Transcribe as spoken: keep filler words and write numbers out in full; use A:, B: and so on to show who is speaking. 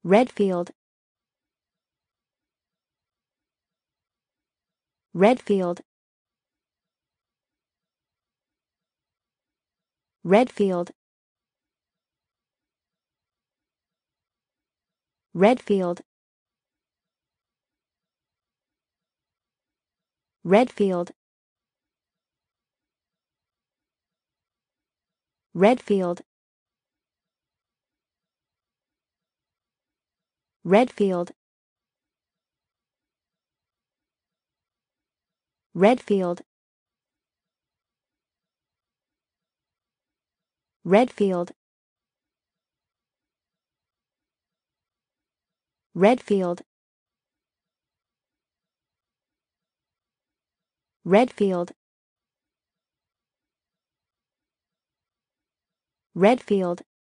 A: Redfield, Redfield, Redfield, Redfield, Redfield, Redfield, Redfield, Redfield, Redfield, Redfield, Redfield, Redfield,